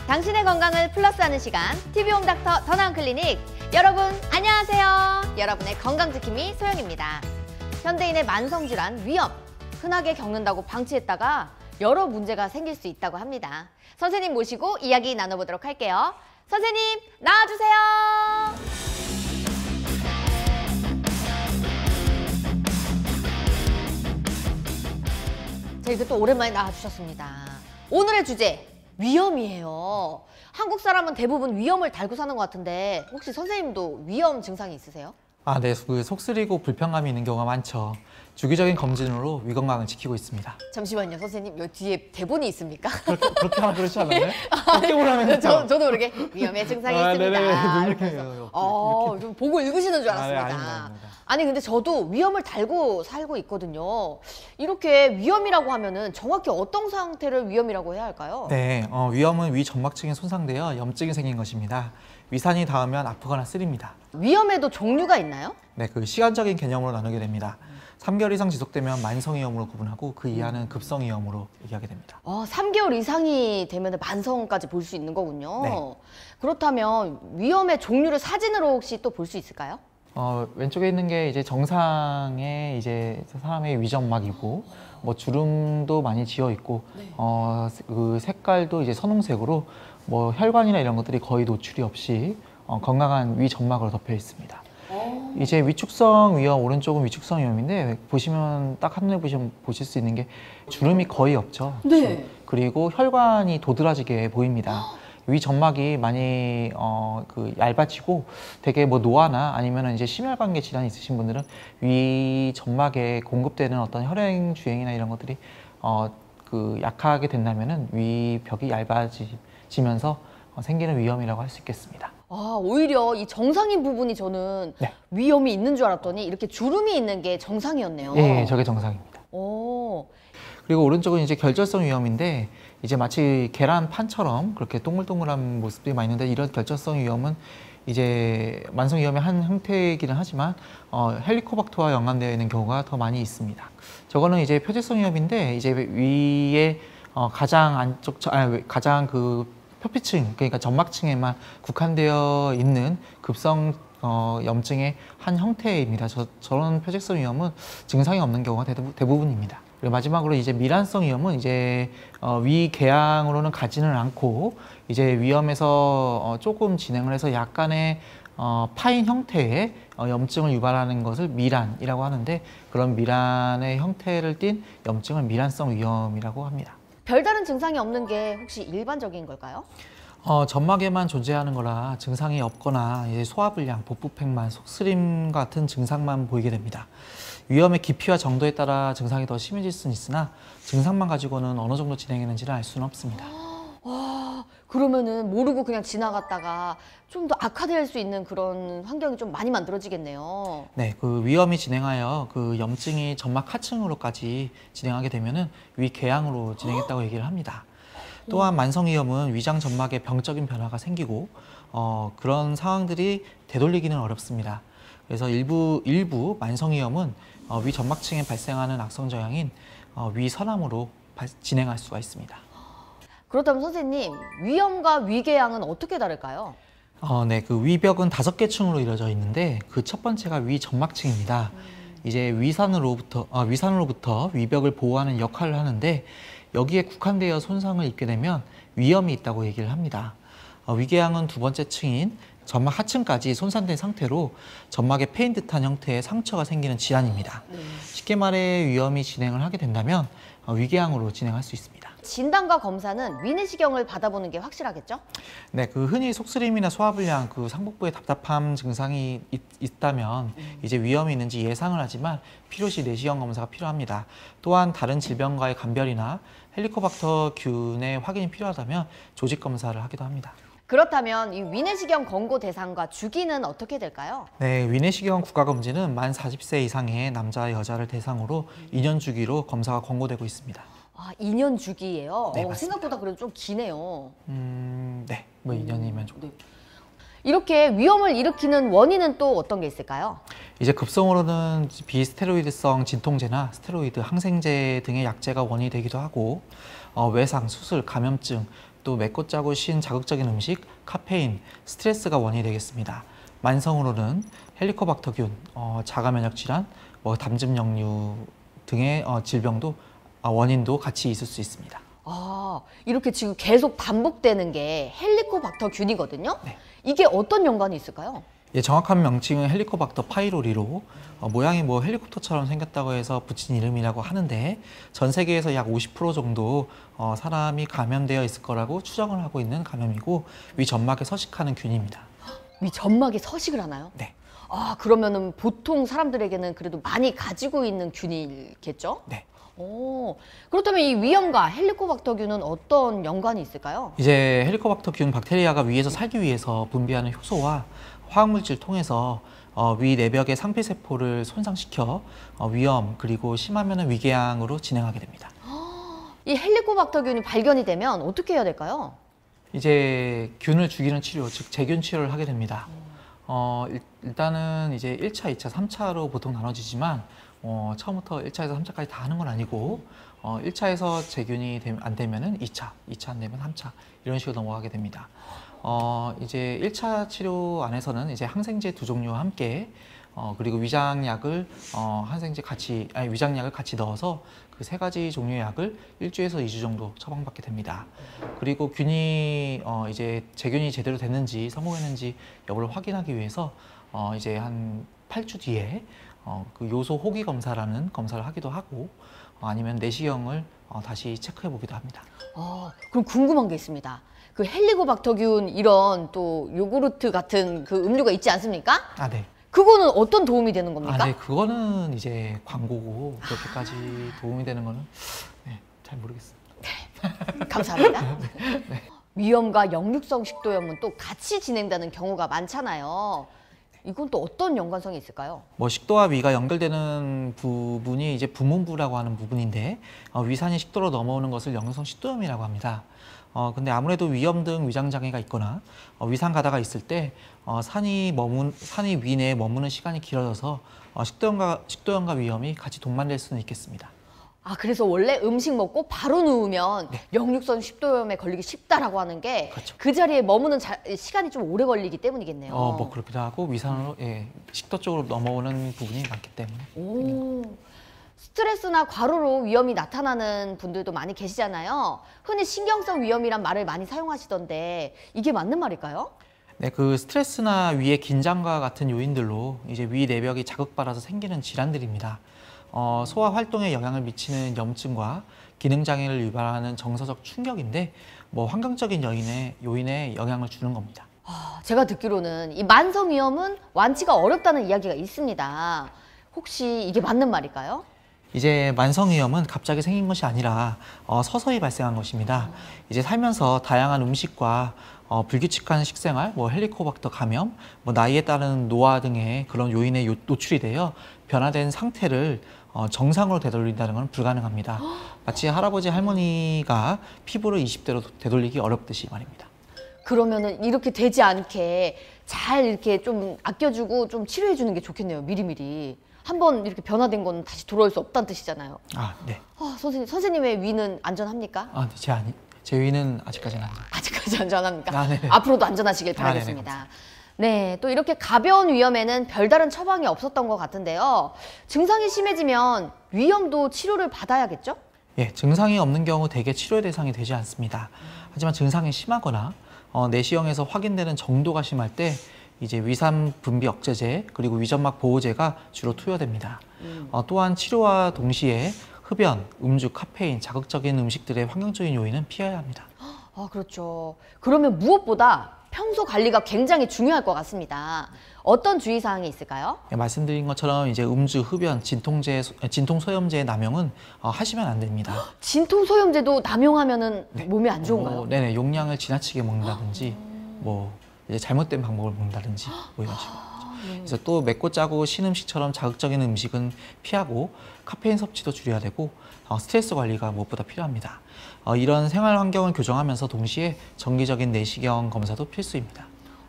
당신의 건강을 플러스하는 시간 TV홈 닥터 더 나은 클리닉. 여러분 안녕하세요. 여러분의 건강지킴이 소영입니다. 현대인의 만성질환 위험, 흔하게 겪는다고 방치했다가 여러 문제가 생길 수 있다고 합니다. 선생님 모시고 이야기 나눠보도록 할게요. 선생님 나와주세요. 자, 이렇게 또 오랜만에 나와주셨습니다. 오늘의 주제 위염이에요. 한국 사람은 대부분 위염을 달고 사는 것 같은데 혹시 선생님도 위염 증상이 있으세요? 네, 속 쓰리고 불편감이 있는 경우가 많죠. 주기적인 검진으로 위 건강을 지키고 있습니다. 잠시만요, 선생님. 여기 뒤에 대본이 있습니까? 그렇게 하면 그렇지 않나요? 어떻게 보라면 저도 모르게 위염의 증상이 있습니다. 네네. 이렇게 해서. 좀 보고 읽으시는 줄 알았습니다. 아닙니다. 아니 근데 저도 위염을 달고 살고 있거든요. 이렇게 위염이라고 하면은 정확히 어떤 상태를 위염이라고 해야 할까요? 네, 위염은 위 점막층이 손상되어 염증이 생긴 것입니다. 위산이 닿으면 아프거나 쓰립니다. 위염에도 종류가 있나요? 네, 그 시간적인 개념으로 나누게 됩니다. 3개월 이상 지속되면 만성위염으로 구분하고 그 이하는 급성위염으로 얘기하게 됩니다. 3개월 이상이 되면 만성까지 볼 수 있는 거군요. 네. 그렇다면 위염의 종류를 사진으로 혹시 또 볼 수 있을까요? 왼쪽에 있는 게 이제 정상의 이제 사람의 위점막이고, 뭐 주름도 많이 지어 있고, 네. 그 색깔도 이제 선홍색으로 뭐 혈관이나 이런 것들이 거의 노출이 없이 건강한 위점막으로 덮여 있습니다. 이제 위축성 위염, 오른쪽은 위축성 위염인데 보시면 딱 한눈에 보실 수 있는 게 주름이 거의 없죠. 네. 그리고 혈관이 도드라지게 보입니다. 위 점막이 많이 얇아지고 되게 뭐 노화나 아니면 이제 심혈관계 질환이 있으신 분들은 위 점막에 공급되는 어떤 혈행 주행이나 이런 것들이 약하게 된다면은 위벽이 얇아지면서 생기는 위염이라고 할 수 있겠습니다. 오히려 이 정상인 부분이 저는 네. 위염이 있는 줄 알았더니 이렇게 주름이 있는 게 정상이었네요. 네, 저게 정상입니다. 그리고 오른쪽은 이제 결절성 위염인데 이제 마치 계란판처럼 그렇게 동글동글한 모습들이 많이 있는데 이런 결절성 위염은 이제 만성 위염의 한 형태이기는 하지만 헬리코박터와 연관되어 있는 경우가 더 많이 있습니다. 저거는 이제 표재성 위염인데 이제 위에 가장 안쪽 가장 표피층, 그러니까 점막층에만 국한되어 있는 급성 염증의 한 형태입니다. 저런 표재성 위염은 증상이 없는 경우가 대부분입니다. 그리고 마지막으로 이제 미란성 위염은 이제 위 궤양으로는 가지는 않고 이제 위염에서 조금 진행을 해서 약간의 파인 형태의 염증을 유발하는 것을 미란이라고 하는데 그런 미란의 형태를 띤 염증을 미란성 위염이라고 합니다. 별다른 증상이 없는 게 혹시 일반적인 걸까요? 점막에만 존재하는 거라 증상이 없거나 이제 소화불량, 복부팽만, 속쓰림 같은 증상만 보이게 됩니다. 위염의 깊이와 정도에 따라 증상이 더 심해질 수는 있으나 증상만 가지고는 어느 정도 진행했는지를 알 수는 없습니다. 그러면은 모르고 그냥 지나갔다가 좀 더 악화될 수 있는 그런 환경이 좀 많이 만들어지겠네요. 네, 그 위염이 진행하여 그 염증이 점막 하층으로까지 진행하게 되면은 위 궤양으로 진행했다고 얘기를 합니다. 또한 만성위염은 위장 점막에 병적인 변화가 생기고 그런 상황들이 되돌리기는 어렵습니다. 그래서 일부 만성위염은 위 점막층에 발생하는 악성 저항인 위선암으로 진행할 수가 있습니다. 그렇다면 선생님, 위염과 위궤양은 어떻게 다를까요? 네, 그 위벽은 5개 층으로 이루어져 있는데 그 첫 번째가 위 점막층입니다. 이제 위산으로부터 위벽을 보호하는 역할을 하는데 여기에 국한되어 손상을 입게 되면 위염이 있다고 얘기를 합니다. 위궤양은 두 번째 층인 점막 하층까지 손상된 상태로 점막에 패인 듯한 형태의 상처가 생기는 질환입니다. 쉽게 말해 위염이 진행을 하게 된다면 위궤양으로 진행할 수 있습니다. 진단과 검사는 위내시경을 받아보는 게 확실하겠죠? 네, 그 흔히 속쓰림이나 소화불량, 그 상복부에 답답함 증상이 있다면 이제 위염이 있는지 예상을 하지만 필요시 내시경 검사가 필요합니다. 또한 다른 질병과의 감별이나 헬리코박터균의 확인이 필요하다면 조직 검사를 하기도 합니다. 그렇다면 이 위내시경 권고 대상과 주기는 어떻게 될까요? 네, 위내시경 국가검진은 만 40세 이상의 남자, 여자를 대상으로 2년 주기로 검사가 권고되고 있습니다. 2년 주기예요? 네, 맞습니다. 생각보다 그래도 좀 기네요. 네, 뭐 2년이면 좀. 네. 이렇게 위염을 일으키는 원인은 또 어떤 게 있을까요? 이제 급성으로는 비스테로이드성 진통제나 스테로이드, 항생제 등의 약제가 원인이 되기도 하고 외상, 수술, 감염증, 또 맵고 짜고 신 자극적인 음식, 카페인, 스트레스가 원인이 되겠습니다. 만성으로는 헬리코박터균, 자가면역 질환, 담즙역류 등의 질병도 원인도 같이 있을 수 있습니다. 이렇게 지금 계속 반복되는 게 헬리코박터균이거든요. 네. 이게 어떤 연관이 있을까요? 예, 정확한 명칭은 헬리코박터 파이로리로 모양이 헬리콥터처럼 생겼다고 해서 붙인 이름이라고 하는데 전 세계에서 약 50% 정도 사람이 감염되어 있을 거라고 추정을 하고 있는 감염이고 위 점막에 서식하는 균입니다. 위 점막에 서식을 하나요? 네. 그러면은 보통 사람들에게는 그래도 많이 가지고 있는 균이겠죠? 네. 그렇다면 이 위염과 헬리코박터균은 어떤 연관이 있을까요? 이제 헬리코박터균 박테리아가 위에서 살기 위해서 분비하는 효소와 화학물질 통해서 위 내벽의 상피세포를 손상시켜 위염 그리고 심하면 위궤양으로 진행하게 됩니다. 이 헬리코박터균이 발견이 되면 어떻게 해야 될까요? 이제 균을 죽이는 치료, 즉 제균 치료를 하게 됩니다. 일단은 이제 1차, 2차, 3차로 보통 나눠지지만 처음부터 1차에서 3차까지 다 하는 건 아니고 1차에서 제균이 안 되면은 2차, 2차 안 되면 3차 이런 식으로 넘어가게 됩니다. 이제 1차 치료 안에서는 이제 항생제 2종류와 함께 그리고 위장약을 위장약을 같이 넣어서 그 3가지 종류의 약을 1주에서 2주 정도 처방받게 됩니다. 그리고 균이 이제 제균이 제대로 됐는지 성공했는지 여부를 확인하기 위해서 이제 한 8주 뒤에 그 요소 호기 검사라는 검사를 하기도 하고 아니면 내시경을 다시 체크해 보기도 합니다. 그럼 궁금한 게 있습니다. 그 헬리코박터균 이런 또 요구르트 같은 그 음료가 있지 않습니까? 네. 그거는 어떤 도움이 되는 겁니까? 네, 그거는 이제 광고고 그렇게까지 도움이 되는 거는 잘 모르겠습니다. 감사합니다. 네. 위염과 역류성 식도염은 또 같이 진행되는 경우가 많잖아요. 이건 또 어떤 연관성이 있을까요? 식도와 위가 연결되는 부분이 이제 부문부라고 하는 부분인데 위산이 식도로 넘어오는 것을 역류성 식도염이라고 합니다. 근데 아무래도 위염 등 위장 장애가 있거나 위산 가다가 있을 때 산이 위 내에 머무는 시간이 길어져서 식도염과 위염이 같이 동반될 수는 있겠습니다. 그래서 원래 음식 먹고 바로 누우면 역류성 식도염에 걸리기 쉽다라고 하는 게 그 자리에 머무는 시간이 좀 오래 걸리기 때문이겠네요. 그렇기도 하고 위산으로 식도 쪽으로 넘어오는 부분이 많기 때문에. 스트레스나 과로로 위염이 나타나는 분들도 많이 계시잖아요. 흔히 신경성 위염이란 말을 많이 사용하시던데 이게 맞는 말일까요? 네, 그 스트레스나 위의 긴장과 같은 요인들로 이제 위 내벽이 자극받아서 생기는 질환들입니다. 소화 활동에 영향을 미치는 염증과 기능 장애를 유발하는 정서적 충격인데 환경적인 요인에 영향을 주는 겁니다. 제가 듣기로는 이 만성 위염은 완치가 어렵다는 이야기가 있습니다. 혹시 이게 맞는 말일까요? 이제 만성 위염은 갑자기 생긴 것이 아니라 서서히 발생한 것입니다. 이제 살면서 다양한 음식과 불규칙한 식생활, 헬리코박터 감염, 나이에 따른 노화 등의 그런 요인에 노출이 되어 변화된 상태를 정상으로 되돌린다는 건 불가능합니다. 마치 할아버지 할머니가 피부를 20대로 되돌리기 어렵듯이 말입니다. 그러면은 이렇게 되지 않게 잘 이렇게 좀 아껴주고 좀 치료해 주는 게 좋겠네요. 미리미리. 한번 이렇게 변화된 건 다시 돌아올 수 없다는 뜻이잖아요. 네. 선생님의 위는 안전합니까? 네, 제 위는 아직까지는 아니에요. 아직까지 안전합니까? 네. 앞으로도 안전하시길 바라겠습니다. 네, 또 이렇게 가벼운 위염에는 별다른 처방이 없었던 것 같은데요. 증상이 심해지면 위염도 치료를 받아야겠죠? 증상이 없는 경우 대개 치료의 대상이 되지 않습니다. 하지만 증상이 심하거나 내시경에서 확인되는 정도가 심할 때 이제 위산 분비 억제제 그리고 위점막 보호제가 주로 투여됩니다. 또한 치료와 동시에 흡연, 음주, 카페인, 자극적인 음식들의 환경적인 요인은 피해야 합니다. 그렇죠. 그러면 무엇보다 평소 관리가 굉장히 중요할 것 같습니다. 어떤 주의사항이 있을까요? 말씀드린 것처럼 이제 음주, 흡연, 진통소염제의 남용은 하시면 안 됩니다. 진통소염제도 남용하면은 몸에 안 좋은가요? 네네, 용량을 지나치게 먹는다든지 이제 잘못된 방법을 먹는다든지 이런 식으로. 그래서 또 맵고 짜고 신 음식처럼 자극적인 음식은 피하고 카페인 섭취도 줄여야 되고 스트레스 관리가 무엇보다 필요합니다. 이런 생활 환경을 교정하면서 동시에 정기적인 내시경 검사도 필수입니다.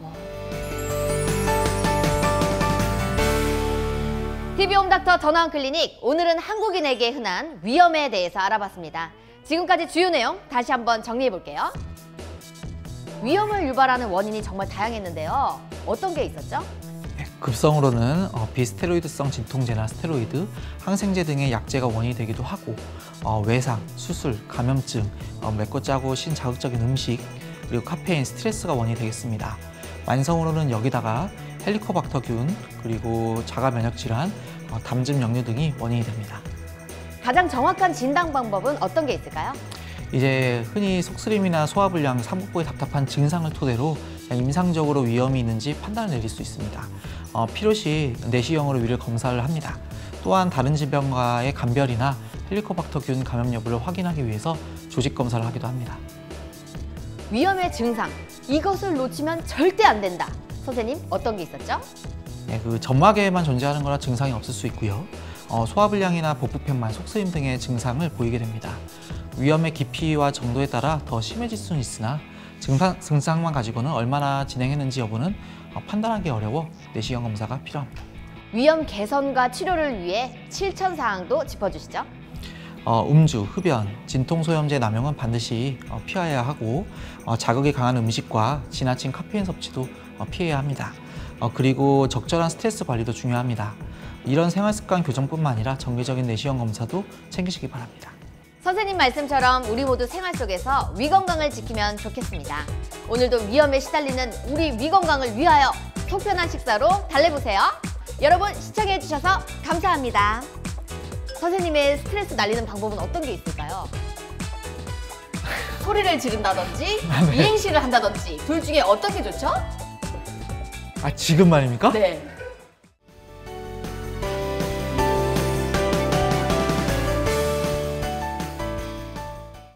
TV홈닥터 전화원클리닉, 오늘은 한국인에게 흔한 위염에 대해서 알아봤습니다. 지금까지 주요 내용 다시 한번 정리해 볼게요. 위험을 유발하는 원인이 정말 다양했는데요. 어떤 게 있었죠? 급성으로는 비스테로이드성 진통제나 스테로이드, 항생제 등의 약제가 원인이 되기도 하고 외상, 수술, 감염증, 맵고 짜고 신자극적인 음식, 그리고 카페인, 스트레스가 원인이 되겠습니다. 만성으로는 여기다가 헬리코박터균, 그리고 자가 면역 질환, 담즙 역류 등이 원인이 됩니다. 가장 정확한 진단 방법은 어떤 게 있을까요? 이제 흔히 속쓰림이나 소화불량, 삼국부의 답답한 증상을 토대로 임상적으로 위험이 있는지 판단을 내릴 수 있습니다. 필요시 내시경으로 위를 검사를 합니다. 또한 다른 질병과의 감별이나 헬리코박터균 감염 여부를 확인하기 위해서 조직 검사를 하기도 합니다. 위험의 증상, 이것을 놓치면 절대 안 된다. 선생님, 어떤 게 있었죠? 네, 점막에만 존재하는 거라 증상이 없을 수 있고요. 소화불량이나 복부편만, 속쓰림 등의 증상을 보이게 됩니다. 위험의 깊이와 정도에 따라 더 심해질 수는 있으나 증상만 가지고는 얼마나 진행했는지 여부는 판단하기 어려워 내시경 검사가 필요합니다. 위험 개선과 치료를 위해 실천사항도 짚어주시죠. 음주, 흡연, 진통소염제 남용은 반드시 피해야 하고 자극이 강한 음식과 지나친 카페인 섭취도 피해야 합니다. 그리고 적절한 스트레스 관리도 중요합니다. 이런 생활습관 교정뿐만 아니라 정기적인 내시경 검사도 챙기시기 바랍니다. 선생님 말씀처럼 우리 모두 생활 속에서 위 건강을 지키면 좋겠습니다. 오늘도 위험에 시달리는 우리 위 건강을 위하여 속편한 식사로 달래보세요. 여러분 시청해주셔서 감사합니다. 선생님의 스트레스 날리는 방법은 어떤 게 있을까요? 소리를 지른다든지 이행시를 한다든지 둘 중에 어떤 게 좋죠? 지금 말입니까? 네.